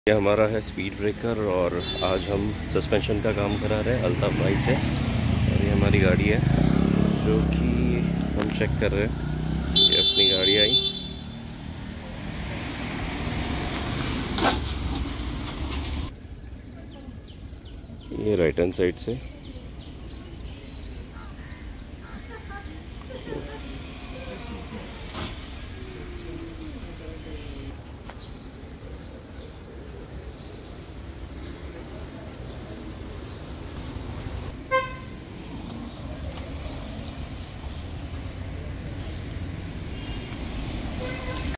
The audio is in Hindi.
ये हमारा है स्पीड ब्रेकर और आज हम सस्पेंशन का काम करा रहे हैं अल्ताफ भाई से। और ये हमारी गाड़ी है जो कि हम चेक कर रहे हैं। ये अपनी गाड़ी आई, ये राइट हैंड साइड से